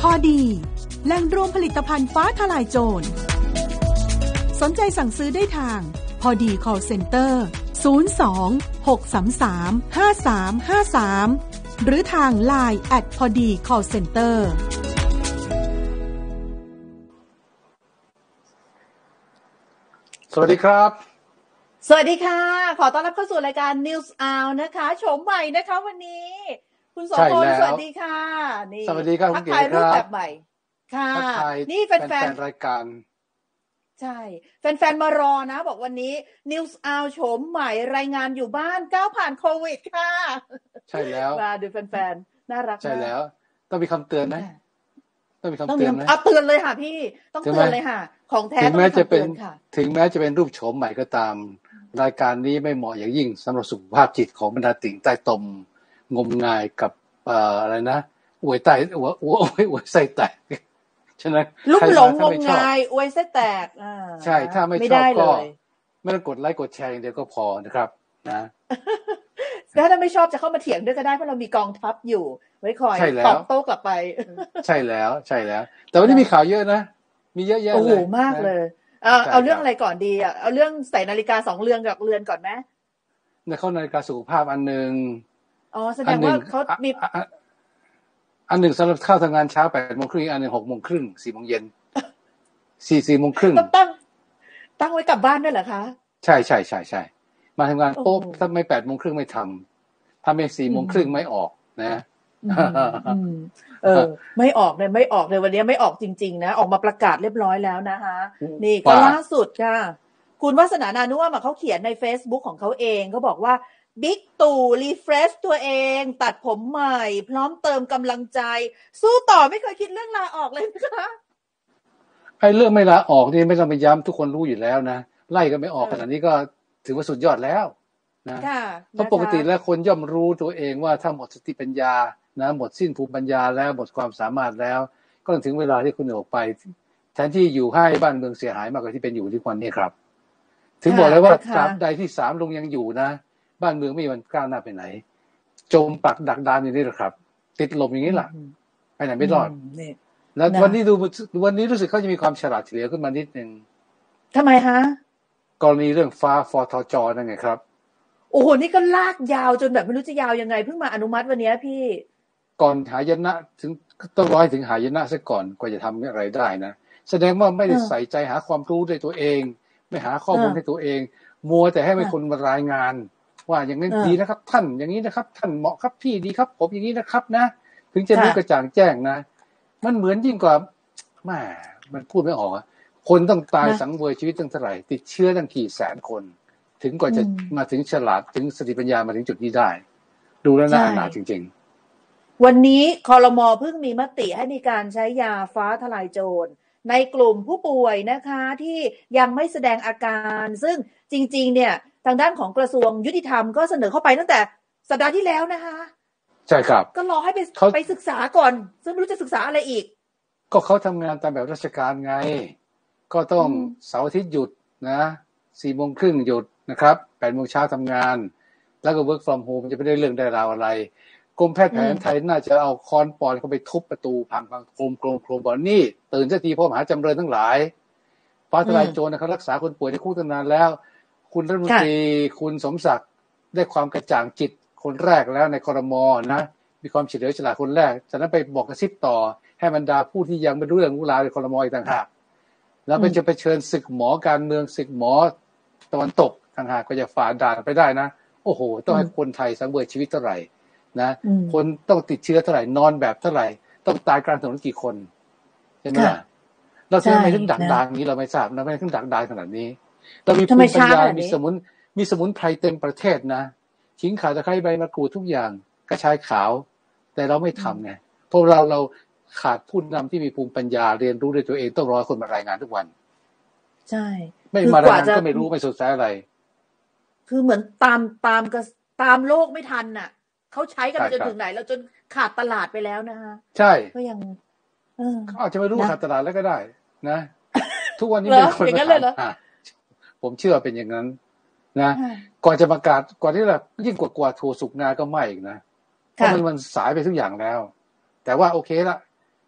พอดีแหล่งรวมผลิตภัณฑ์ฟ้าทลายโจรสนใจสั่งซื้อได้ทางพอดี call center 02-633-5353 หรือทาง LINE @ พอดี call center สวัสดีครับสวัสดีค่ะขอต้อนรับเข้าสู่รายการ News Hour นะคะโฉมใหม่นะคะวันนี้คุณโสพลสวัสดีค่ะนี่สวัสดีครับคุณเก๋ครับรูปแบบใหม่ค่ะนี่แฟนรายการใช่แฟนๆมารอนะบอกวันนี้ News Hour โฉมใหม่รายงานอยู่บ้านก้าวผ่านโควิดค่ะใช่แล้วมาดูแฟนๆน่ารักมากใช่แล้วต้องมีคำเตือนไหมต้องมีคำเตือนไหมเอาเตือนเลยค่ะพี่ต้องเตือนเลยค่ะของแท้ต้องมีคำเตือนค่ะถึงแม้จะเป็นรูปโฉมใหม่ก็ตามรายการนี้ไม่เหมาะอย่างยิ่งสำหรับสุขภาพจิตของบรรดาติ่งใต้ตมงมงายกับอะไรนะอวยไส้แตกฉะนั้นลุ่มหลงงมงายอวยไส้แตกใช่ถ้าไม่ชอบก็ไม่ต้องกดไลค์กดแชร์อย่างเดียวก็พอนะครับนะถ้าไม่ชอบจะเข้ามาเถียงด้วยก็ได้เพราะเรามีกองทัพอยู่ไว้คอยตอบโต้กลับไปใช่แล้วแต่วันนี้มีข่าวเยอะนะมีเยอะแยะเลยโอ้โหมากเลยเอาเรื่องอะไรก่อนดีเอาเรื่องใส่นาฬิกา2 เรือนกับเรือนก่อนไหมในเข้านาฬิกาสุขภาพอันนึงแสดงว่าเขามีอันหนึ่งสำหรับเข้าทำงานเช้า 8:30 นอันนึง 6:30 น 4:00 น 4:30 นตั้งไว้กลับบ้านด้วยเหรอคะใช่มาทำงานปุ๊บถ้าไม่ 8:30 นไม่ทำถ้าไม่ 4:30 นไม่ออกนะไม่ออกเลยวันนี้ไม่ออกจริงๆนะออกมาประกาศเรียบร้อยแล้วนะคะนี่ก็ล่าสุดค่ะคุณวาสนานานุ่มเขาเขียนใน Facebook ของเขาเองเขาบอกว่าบิ๊กตู่รีเฟรชตัวเองตัดผมใหม่พร้อมเติมกำลังใจสู้ต่อไม่เคยคิดเรื่องลาออกเลยนะคะไอ้เรื่องไม่ลาออกนี่ไม่ต้องไปย้ำทุกคนรู้อยู่แล้วนะไล่ก็ไม่ออกขนาดนี้ก็ถือว่าสุดยอดแล้วนะเพราะปกติแล้วคนย่อมรู้ตัวเองว่าถ้าหมดสติปัญญานะหมดสิ้นภูมิปัญญาแล้วหมดความสามารถแล้วก็ถึงเวลาที่คุณออกไปแทนที่อยู่ให้บ้านเมืองเสียหายมากกว่าที่เป็นอยู่ทุกวันนี้ครับถึงบอกเลยว่าตราบใดที่3ลุงยังอยู่นะบ้านเมืองไม่มีวันก้าวหน้าไปไหนจมปักดักดานอยู่นี่แหละครับติดลมอย่างนี้แหละไปไหนไม่รอดแล้ววันนี้รู้สึกเขาจะมีความฉลาดเฉลียวขึ้นมานิดนึงทำไมฮะกรณีเรื่องฟ้าฟทจนั่นไงครับโอ้โหนี่ก็ลากยาวจนแบบไม่รู้จะยาวยังไงเพิ่งมาอนุมัติวันนี้พี่ก่อนหายนะถึงต้องรอให้ถึงหายนะซะก่อนกว่าจะทำอะไรได้นะแสดงว่าไม่ได้ใส่ใจหาความรู้ด้วยตัวเองไม่หาข้อมูลให้ตัวเองมัวแต่ให้คนมารายงานว่าอย่างนี้ดีนะครับท่านอย่างนี้นะครับท่านเหมาะครับพี่ดีครับผมอย่างนี้นะครับนะถึงจะรู้กระจ่างแจ้งนะมันเหมือนยิ่งกว่าแม่มันพูดไม่ออกคนต้องตายสังเวยชีวิตตั้งเท่าไหร่ติดเชื้อตั้งกี่แสนคนถึงกว่าจะมาถึงฉลาดถึงสติปัญญามาถึงจุดนี้ได้ดูแล้วน่าอนาถจริงๆวันนี้ครม.เพิ่งมีมติให้มีการใช้ยาฟ้าทลายโจรในกลุ่มผู้ป่วยนะคะที่ยังไม่แสดงอาการซึ่งจริงๆเนี่ยทางด้านของกระทรวงยุติธรรมก็เสนอเข้าไปตั้งแต่สัปดาห์ที่แล้วนะคะใช่ครับก็รอให้ไปศึกษาก่อนซึ่งไม่รู้จะศึกษาอะไรอีกก็เขาทำงานตามแบบราชการไงก็ต้องเสาร์อาทิตย์หยุดนะ 4:30 นหยุดนะครับ 8:00 นทำงานแล้วก็ work from home จะไม่ได้เรื่องได้ราวอะไรกรมแพทย์แผนไทยน่าจะเอาค้อนปอนเข้าไปทุบประตูพังโครมบอกนี่ตื่นสักทีพ่อมหาจำเริญทั้งหลายฟ้าทลายโจรนะครับรักษาคนป่วยในคุกตั้งนานแล้วคุณรัฐมนตรีคุณสมศักดิ์ได้ความกระจ่างจิตคนแรกแล้วในครม.นะมีความเฉลียวฉลาดคนแรกจากนั้นไปบอกกระซิบต่อให้บรรดาผู้ที่ยังไม่รู้เรื่องรู้ราวในครม.อีกต่างหากแล้วมันจะไปเชิญศึกหมอการเมืองศึกหมอตะวันตกต่างหากก็จะฝ่าด่านไปได้นะโอ้โหต้องให้คนไทยสังเวยชีวิตเท่าไหร่นะคนต้องติดเชื้อเท่าไหร่นอนแบบเท่าไหร่ต้องตายกลางถนนกี่คนใช่ไหมล่ะเราทำไมถึงดักดานนี้เราไม่ทราบนะไม่ถึงดักดานขนาดนี้เรามีภูมิปัญญามีสมุนไพรเต็มประเทศนะขิงข่าตะไคร้ใบมะกรูดทุกอย่างกระชายขาวแต่เราไม่ทำไงเพราะเราขาดผู้นำที่มีภูมิปัญญาเรียนรู้ด้วยตัวเองต้องรอคนมารายงานทุกวันใช่ไม่มารายงานก็ไม่รู้ไม่สนใจอะไรคือเหมือนตามโลกไม่ทันน่ะเขาใช้กันจนถึงไหนแล้วจนขาดตลาดไปแล้วนะคะใช่ก็ยังเขาอาจจะไม่รู้ขาดตลาดแล้วก็ได้นะทุกวันนี้เป็นคนอย่างนั้นเลยเหรอผมเชื่อเป็นอย่างนั้นนะก่อนจะประกาศก่อนที่แบบยิ่งกว่าทัวร์สุกนาก็ไม่อีกนะเพราะมันสายไปทุกอย่างแล้วแต่ว่าโอเคละ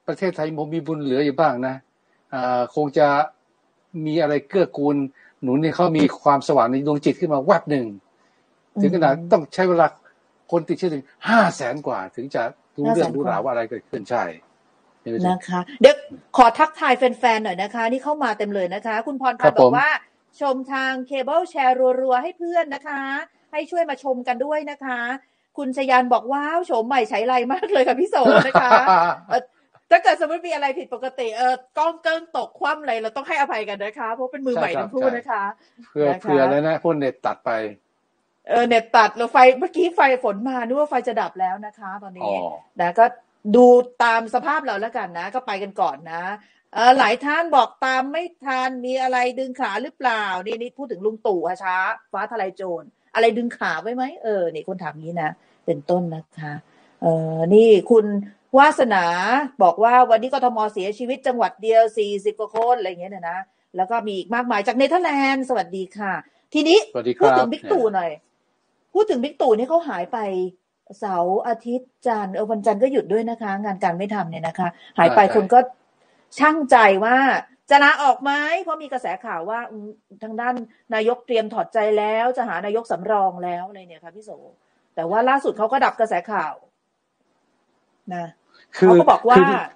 ประเทศไทยมีบุญเหลืออยู่บ้างนะคงจะมีอะไรเกื้อกูลหนุนให้เขามีความสว่างในดวงจิตขึ้นมาแวบหนึ่งถึงขนาดต้องใช้เวลาคนติดเชื้อถึง500,000 กว่าถึงจะรู้เรื่องรู้ราวว่าอะไรเกิดขึ้นใช่นะคะเดี๋ยวขอทักทายแฟนๆหน่อยนะคะนี่เข้ามาเต็มเลยนะคะคุณพรพันธ์บอกว่าชมทางเคเบิลแชร์รัวๆให้เพื่อนนะคะให้ช่วยมาชมกันด้วยนะคะคุณชยานบอกว้าวโฉมใหม่ใช้ไรมากเลยค่ะพี่โสนะคะถ้าเกิดสมมติมีอะไรผิดปกติกล้องเกิ้งตกคว่ำอะไรเราต้องให้อภัยกันนะคะเพราะเป็นมือใหม่ทั้งคู่นะคะเพื่อแล้วนะพวกเน็ตตัดไปเน็ตตัดแล้วไฟเมื่อกี้ไฟฝนมานึกว่าไฟจะดับแล้วนะคะตอนนี้นะก็ดูตามสภาพเราแล้วกันนะก็ไปกันก่อนนะหลายท่านบอกตามไม่ทันมีอะไรดึงขาหรือเปล่านี่พูดถึงลุงตู่ช้าฟ้าทลายโจรอะไรดึงขาไว้ไหมนี่คนถามนี้นะเป็นต้นนะคะนี่คุณวาสนาบอกว่าวันนี้กทมเสียชีวิตจังหวัดเดียว40 กว่าคนอะไรอย่างเงี้ยนะแล้วก็มีอีกมากมายจากเนเธอร์แลนด์สวัสดีค่ะทีนี้พูดถึงบิ๊กตู่หน่อยพูดถึงบิ๊กตู่นี่เขาหายไปเสาร์อาทิตย์จันทร์วันจันทร์ก็หยุดด้วยนะคะงานการไม่ทำเนี่ยนะคะหายไปคนก็ชั่งใจว่าจะลาออกไหมเพราะมีกระแสข่าวว่าทางด้านนายกเตรียมถอดใจแล้วจะหานายกสำรองแล้วอะไรเนี่ยค่ะพี่โสแต่ว่าล่าสุดเขาก็ดับกระแสข่าวนะเขาก็บอกว่า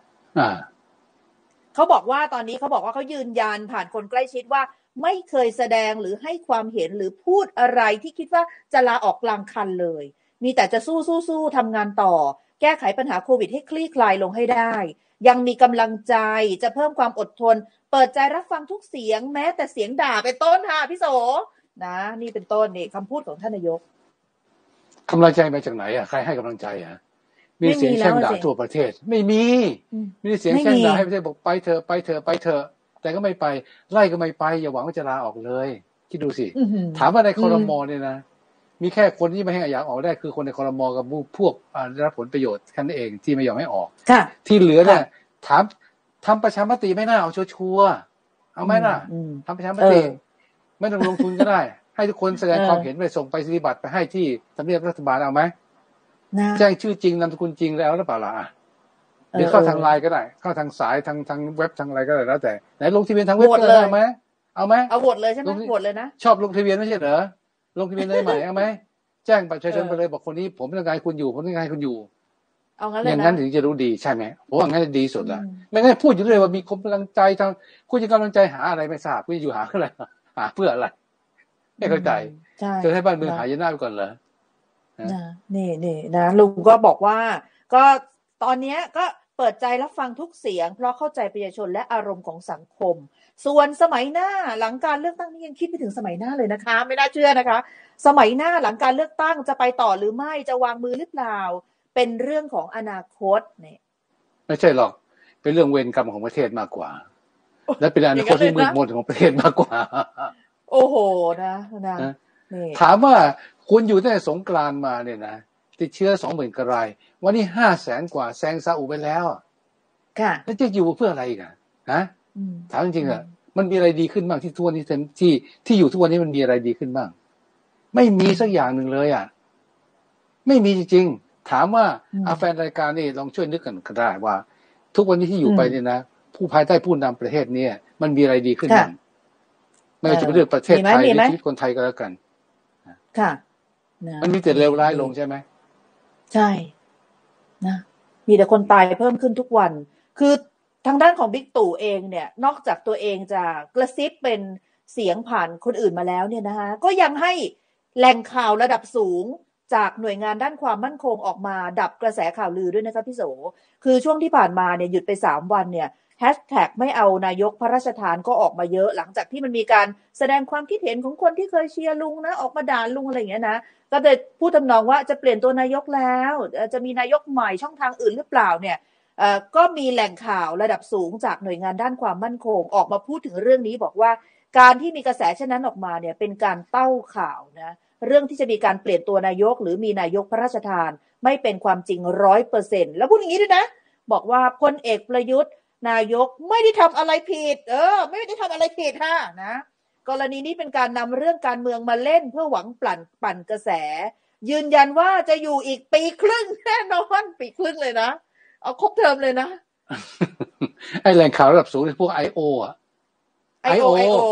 เขาบอกว่าตอนนี้เขาบอกว่าเขายืนยันผ่านคนใกล้ชิดว่าไม่เคยแสดงหรือให้ความเห็นหรือพูดอะไรที่คิดว่าจะลาออกกลางคันเลยมีแต่จะสู้ทำงานต่อแก้ไขปัญหาโควิดให้คลี่คลายลงให้ได้ยังมีกำลังใจจะเพิ่มความอดทนเปิดใจรับฟังทุกเสียงแม้แต่เสียงด่าเป็นต้นค่ะพี่โสนะนี่เป็นต้นนี่คำพูดของท่านนายกกำลังใจมาจากไหนใครให้กำลังใจมีเสียงแช่งด่าทั่วประเทศไม่มีเสียงแช่งด่าให้ประเทศบอกไปเถอะแต่ก็ไม่ไปไล่ก็ไม่ไปอย่าหวังว่าจะลาออกเลยคิดดูสิถามว่าในครม.เนี่ยนะมีแค่คนที่ไม่ให้อยากออกได้คือคนในครม.กับพวกได้รับผลประโยชน์แค่นั้นเองที่ไม่ยอมให้ออกที่เหลือเนี่ยถามทำประชามติไม่น่าเอาชัวร์เอาไหมล่ะทำประชามติไม่ต้องลงทุนก็ได้ให้ทุกคนแสดงความเห็นไปส่งไปสิบัตรไปให้ที่ทำเนียบรัฐบาลเอาไหมแจ้งชื่อจริงนามสกุลจริงแล้วหรือเปล่าล่ะหรือเข้าทางไลน์ก็ได้เข้าทางสายทางเว็บทางอะไรก็ได้แล้วแต่ไหนลงทะเบียนทางเว็บก็ได้ไหมเอาไหมเอาโหวตเลยใช่ไหมโหวตเลยนะชอบลงทะเบียนไม่ใช่เหรอลงทะเบียนเลยใหม่เอาไหมแจ้งประชาชนไปเลยบอกคนนี้ผมต้องการคุณอยู่ผมต้องการคุณอยู่เอางั้นเลยนะอย่างนั้นถึงจะรู้ดีใช่ไหมผมว่างั้นดีสุดละไม่งั้นพูดอยู่เลยว่ามีกำลังใจทางคุณจะกำลังใจหาอะไรไม่ทราบคุณอยู่หาอะไรหาเพื่ออะไรไม่เข้าใจจะให้บ้านเมืองหายนะไปก่อนเหรอนี่นะลุงก็บอกว่าก็ตอนนี้ก็เปิดใจรับฟังทุกเสียงเพราะเข้าใจประชาชนและอารมณ์ของสังคมส่วนสมัยหน้าหลังการเลือกตั้งนี่ยังคิดไม่ถึงสมัยหน้าเลยนะคะไม่น่าเชื่อนะคะสมัยหน้าหลังการเลือกตั้งจะไปต่อหรือไม่จะวางมือหรือเปล่าเป็นเรื่องของอนาคตเนี่ยไม่ใช่หรอกเป็นเรื่องเวรกรรมของประเทศมากกว่าและเป็นอนาคตที่มืดมนของประเทศมากกว่าโอ้โหนะถามว่าคุณอยู่ตั้งแต่สงกรานต์มาเนี่ยนะติดเชื้อ 20,000 กว่ารายวันนี้ 500,000 กว่าแซงซาอุไปแล้วค่ะแล้วจะอยู่เพื่ออะไรอีกถามจริงๆอ่ะมันมีอะไรดีขึ้นบ้างที่ทุกวันนี้ที่อยู่ทุกวันนี้มันมีอะไรดีขึ้นบ้างไม่มีสักอย่างหนึ่งเลยไม่มีจริงๆถามว่าแฟนรายการนี่ลองช่วยนึกกันก็ได้ว่าทุกวันนี้ที่อยู่ไปเนี่ยนะผู้ภายใต้ผู้นำประเทศเนี่ยมันมีอะไรดีขึ้นบ้างไม่ว่าจะเป็นเรื่องประเทศไทยหรือชีวิตคนไทยก็แล้วกันค่ะมันมีแต่เลวร้ายลงใช่ไหมใช่นะมีแต่คนตายเพิ่มขึ้นทุกวันคือทางด้านของบิ๊กตู่เองเนี่ยนอกจากตัวเองจะกระซิบเป็นเสียงผ่านคนอื่นมาแล้วเนี่ยนะคะก็ยังให้แหล่งข่าวระดับสูงจากหน่วยงานด้านความมั่นคงออกมาดับกระแสข่าวลือด้วยนะคะพี่โสคือช่วงที่ผ่านมาเนี่ยหยุดไป3 วันเนี่ยแฮชแท็กไม่เอานายกพระราชทานก็ออกมาเยอะหลังจากที่มันมีการแสดงความคิดเห็นของคนที่เคยเชียร์ลุงนะออกมาด่าลุงอะไรอย่างเงี้ยนะก็เลยพูดทำนองว่าจะเปลี่ยนตัวนายกแล้วจะมีนายกใหม่ช่องทางอื่นหรือเปล่าเนี่ยก็มีแหล่งข่าวระดับสูงจากหน่วยงานด้านความมั่นคงออกมาพูดถึงเรื่องนี้บอกว่าการที่มีกระแสเช่นนั้นออกมาเนี่ยเป็นการเต้าข่าวนะเรื่องที่จะมีการเปลี่ยนตัวนายกหรือมีนายกพระราชทานไม่เป็นความจริง 100% แล้วพูดอย่างนี้ด้วยนะบอกว่าพลเอกประยุทธ์นายกไม่ได้ทำอะไรผิดไม่ได้ทำอะไรผิดค่ะนะกรณีนี้เป็นการนำเรื่องการเมืองมาเล่นเพื่อหวังปั่นกระแสยืนยันว่าจะอยู่อีกปีครึ่งแน่นอนปีครึ่งเลยนะเอาครบเทอมเลยนะไอ้แหล่งข่าวระดับสูงพวก I.O. อ่ะ I.O.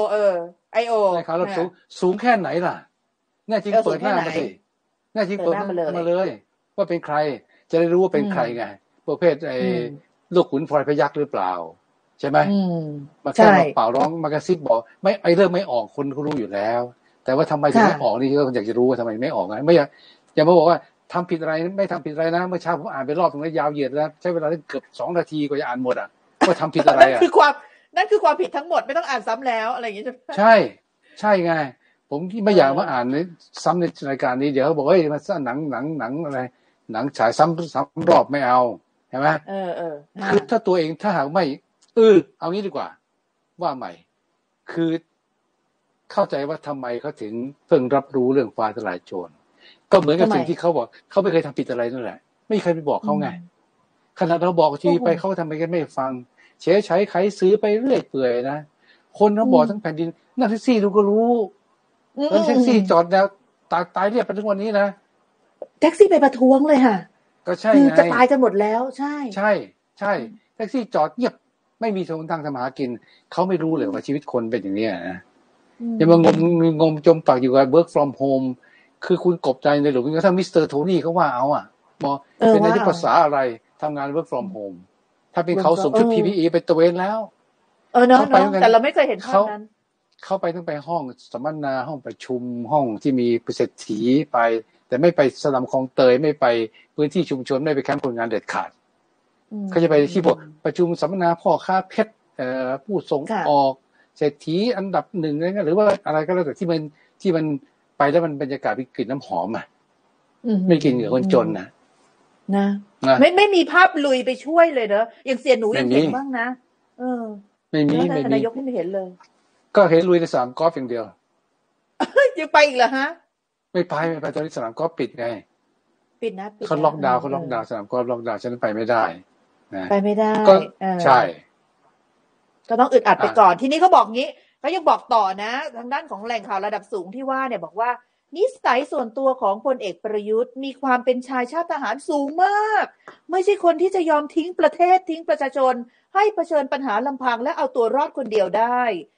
I.O. แหล่งข่าวระดับสูงแค่ไหนล่ะแน่จริงเปิดหน้ามาสิแน่จริงเปิดหน้ามาเลยว่าเป็นใครจะได้รู้ว่าเป็นใครไงประเภทไอ้ลูกขุนพลอยพยัคฆ์หรือเปล่าใช่ไหมมาแค่มาเป่าร้องมากระซิบบอกไม่ไอ้เรื่องไม่ออกคนเขารู้อยู่แล้วแต่ว่าทำไมถึงไม่ออกนี่ก็อยากจะรู้ว่าทำไมไม่ออกไงไม่อย่ามาบอกว่าทำผิดอะไรไม่ทำผิดอะไรนะเมื่อเช้าผมอ่านไปรอบนึงแล้วยาวเหยียดแล้วใช้เวลาเกือบ2 นาทีกว่าจะอ่านหมดอ่ะว่าทำผิดอะไรอ่ะนั่นคือความผิดทั้งหมดไม่ต้องอ่านซ้ำแล้วอะไรอย่างนี้ใช่ไงผมที่ไม่อยากมาอ่านซ้ำในรายการนี้เดี๋ยวเขาบอกเฮ้ยมาสร้างหนังอะไรหนังฉายซ้ำรอบไม่เอาใช่ไหมคือถ้าตัวเองถ้าหากไม่เอางี้ดีกว่าว่าใหม่คือเข้าใจว่าทำไมเขาถึงเพิ่งรับรู้เรื่องฟ้าทลายโจรก็เหมือนกับสิ่งที่เขาบอกเขาไม่เคยทำผิดอะไรนั่นแหละไม่เคยไปบอกเขาไงขนาดเราบอกทีไปเขาทำไมกันไม่ฟังเฉยใช้ไขซื้อไปเรื่อยเปื่อยนะคนเขาบอกทั้งแผ่นดินนั่งแท็กซี่ดูก็รู้แล้วแท็กซี่จอดแนวตายเรียบไปทุกวันนี้นะแท็กซี่ไปประท้วงเลยค่ะก็ใช่ไงจะตายกันหมดแล้วใช่แท็กซี่จอดเงียบไม่มีทางทำหากินเขาไม่รู้เลยว่าชีวิตคนเป็นอย่างนี้นะอย่ามางมจมปักอยู่กับ work from home คือคุณกบใจในหลุมถ้ามิสเตอร์โทนี่เขาว่าเอาบอกเป็นในภาษาอะไรทำงาน work from home ถ้าเป็นเขาสวมชุด PPE ไปตะเวนแล้วเนาะแต่เราไม่เคยเห็นภาพนั้นเข้าไปต้องไปห้องสัมมนาห้องประชุมห้องที่มีเศรษฐีไปแต่ไม่ไปสลัมคลองเตยไม่ไปพื้นที่ชุมชนไม่ไปแคมป์คนงานเด็ดขาดเขาจะไปที่พวกประชุมสัมมนาพ่อค้าเพชรผู้ส่งออกเศรษฐีอันดับ1อะไรเงี้ยหรือว่าอะไรก็แล้วแต่ที่มันไปแล้วมันบรรยากาศมีกลิ่นน้ำหอมไม่กินเหงื่อคนจนนะไม่มีภาพลุยไปช่วยเลยเนอะอย่างเสียหนูยังเห็นบ้างนะไม่มีนายกไม่เห็นเลยก็เห็นลุยในสนามกอล์ฟอย่างเดียวยังไปอีกเหรอฮะไม่ไปตอนนี้สนามกอล์ฟปิดไงปิดนะเขาล็อกดาวน์สนามกอล์ฟล็อกดาวน์ฉันไปไม่ได้นะไปไม่ได้ก็ใช่ก็ต้องอึดอัดไปก่อนทีนี้เขาบอกงี้เขายังบอกต่อนะทางด้านของแหล่งข่าวระดับสูงที่ว่าเนี่ยบอกว่านิสัยส่วนตัวของพลเอกประยุทธ์มีความเป็นชายชาติทหารสูงมากไม่ใช่คนที่จะยอมทิ้งประเทศทิ้งประชาชนให้เผชิญปัญหาลำพังและเอาตัวรอดคนเดียวได้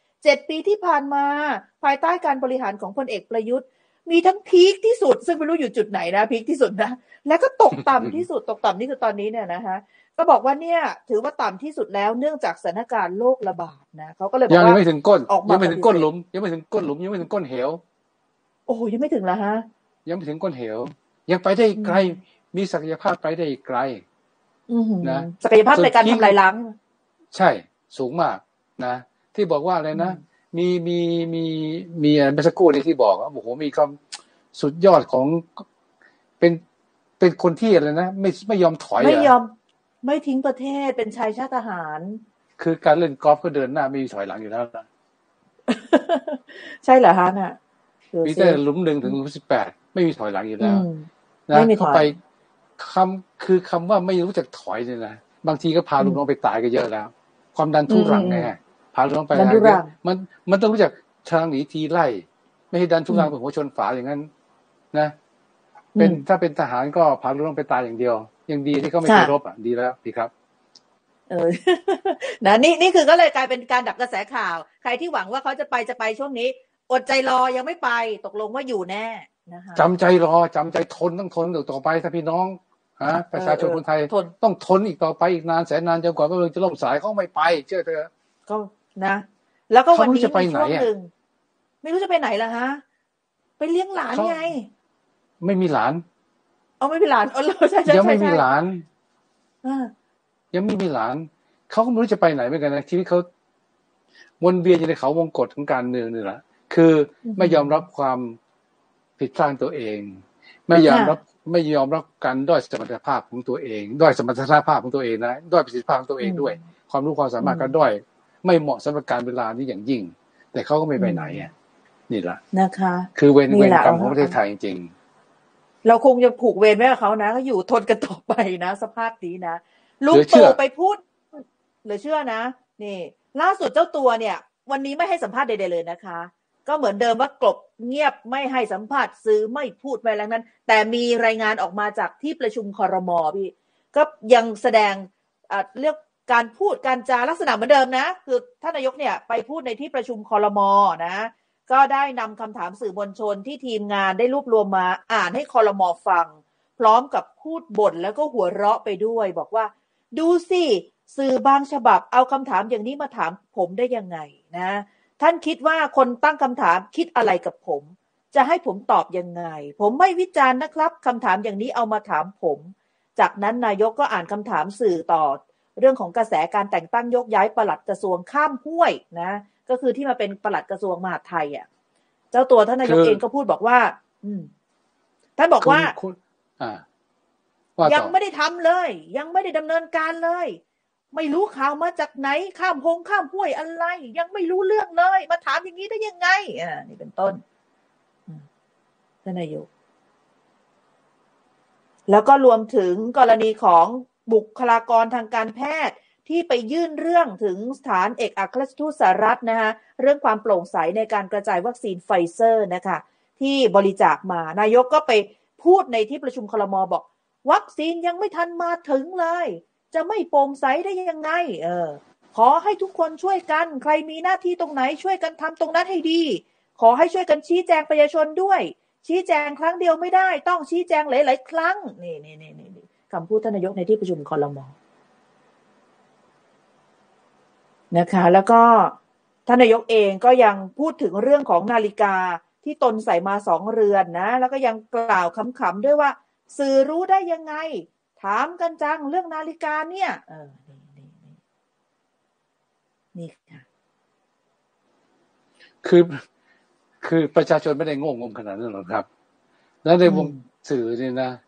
7 ปีที่ผ่านมาภายใต้การบริหารของพลเอกประยุทธ์มีทั้งพีคที่สุดซึ่งไม่รู้อยู่จุดไหนนะพีคที่สุดนะแล้วก็ตกต่ำที่สุดตกต่ำนี่คือตอนนี้เนี่ยนะคะก็บอกว่าเนี่ยถือว่าต่ำที่สุดแล้วเนื่องจากสถานการณ์โรคระบาดนะเขาก็เลยบอกว่ายังไม่ถึงก้นยังไม่ถึงก้นหลุมยังไม่ถึงก้นหลุมยังไม่ถึงก้นเหวโอ้ยังไม่ถึงแล้วฮะยังไม่ถึงก้นเหวยังไปได้ไกลมีศักยภาพไปได้ไกลนะศักยภาพในการทำลายล้างใช่สูงมากนะที่บอกว่าอะไรนะมีเมื่อสักครู่นี้ที่บอกว่าโอ้โหมีความสุดยอดของเป็นคนที่อะไรนะไม่ยอมถอยไม่ทิ้งประเทศเป็นชายชาติทหารคือการเล่นกอล์ฟก็เดินหน้าไม่มีถอยหลังอยู่แล้วนะใช่เหรอฮะน่ะมีแต่หลุม1ถึงหลุม18ไม่มีถอยหลังอยู่แล้วนะเข้าไปคือคำว่าไม่รู้จักถอยเนี่ยนะบางทีก็พาลูกน้องไปตายก็เยอะแล้วความดันทุรังไงพาลูกน้องไปมันต้องรู้จักทางหนีทีไล่ไม่ให้ดันทุรังเป็นหัวชนฝาอย่างนั้นนะถ้าเป็นทหารก็พาลูกน้องไปตายอย่างเดียวยังดีที่เขาไม่ไปรบดีแล้วดีครับนะนี่คือก็เลยกลายเป็นการดับกระแสข่าวใครที่หวังว่าเขาจะไปช่วงนี้อดใจรอยังไม่ไปตกลงว่าอยู่แน่นะคะจำใจรอจำใจทนต้องทนต่อไปถ้าพี่น้องประชาชนคนไทยต้องทนอีกต่อไปอีกนานแสนนานจนกว่าเมืองจะล่มสลายเขาไม่ไปเชื่อเถอะก็นะแล้วก็วันนี้มีช่วงนึงไม่รู้จะไปไหนล่ะฮะไปเลี้ยงหลานไงไม่มีหลานไม่มีหลานใช่ยังไม่มีหลานยังไม่มีหลานเขาก็ไม่รู้จะไปไหนเหมือนกันนะชีวิตเขาวนเวียนอยู่ในเขาวงกฏของการเมืองนี่แหละคือไม่ยอมรับความผิดพลาดตัวเองไม่ยอมรับการด้อยสมรรถภาพของตัวเองด้อยสมรรถภาพของตัวเองนะด้อยประสิทธิภาพของตัวเองด้วยความรู้ความสามารถก็ด้อยไม่เหมาะสำหรับการเวลานี้อย่างยิ่งแต่เขาก็ไม่ไปไหนนี่แหละนะคะคือเวรกรรมของประเทศไทยจริงเราคงจะผูกเวรไว้กับเขานะก็อยู่ทนกันต่อไปนะสภาพนี้นะลุงตู่ไปพูดหรือเชื่อนะนี่ล่าสุดเจ้าตัวเนี่ยวันนี้ไม่ให้สัมภาษณ์ใดๆเลยนะคะก็เหมือนเดิมว่ากลบเงียบไม่ให้สัมภาษณ์สื่อไม่พูดไปแล้วนั้นแต่มีรายงานออกมาจากที่ประชุมครม.พี่ก็ยังแสดงเรียกการพูดการจาลักษณะเหมือนเดิมนะคือท่านนายกเนี่ยไปพูดในที่ประชุมครม.นะก็ได้นำคำถามสื่อมวลชนที่ทีมงานได้รวบรวมมาอ่านให้ครม.ฟังพร้อมกับพูดบ่นแล้วก็หัวเราะไปด้วยบอกว่าดูสิสื่อบางฉบับเอาคำถามอย่างนี้มาถามผมได้ยังไงนะท่านคิดว่าคนตั้งคำถามคิดอะไรกับผมจะให้ผมตอบยังไงผมไม่วิจารณ์นะครับคำถามอย่างนี้เอามาถามผมจากนั้นนายกก็อ่านคำถามสื่อต่อเรื่องของกระแสการแต่งตั้งยกย้ายปลัดกระทรวงข้ามห้วยนะก็คือที่มาเป็นปลัดกระทรวงมหาดไทยอ่ะเจ้าตัวท่านนายกเองก็พูดบอกว่าท่านบอกว่ายังไม่ได้ทำเลยยังไม่ได้ดำเนินการเลยไม่รู้ข่าวมาจากไหนข้ามห้วยอะไรยังไม่รู้เรื่องเลยมาถามอย่างนี้ได้ยังไงนี่เป็นต้นท่านนายกแล้วก็รวมถึงกรณีของบุคลากรทางการแพทย์ที่ไปยื่นเรื่องถึงสถานเอกอัครราชทูตสหรัฐนะคะเรื่องความโปร่งใสในการกระจายวัคซีนไฟเซอร์นะคะที่บริจาคมานายกก็ไปพูดในที่ประชุมครม.บอกวัคซีนยังไม่ทันมาถึงเลยจะไม่โปร่งใสได้ยังไงขอให้ทุกคนช่วยกันใครมีหน้าที่ตรงไหนช่วยกันทำตรงนั้นให้ดีขอให้ช่วยกันชี้แจงประชาชนด้วยชี้แจงครั้งเดียวไม่ได้ต้องชี้แจงหลายๆครั้งนี่คำพูดท่านนายกในที่ประชุมครม.นะคะแล้วก็ท่านนายกเองก็ยังพูดถึงเรื่องของนาฬิกาที่ตนใส่มา2 เรือนนะแล้วก็ยังกล่าวขำๆด้วยว่าสื่อรู้ได้ยังไงถามกันจังเรื่องนาฬิกาเนี่ยนี่ค่ะคือประชาชนไม่ได้โง่งมขนาดนั้นหรอกครับแล้วในวงสื่อนี่นะ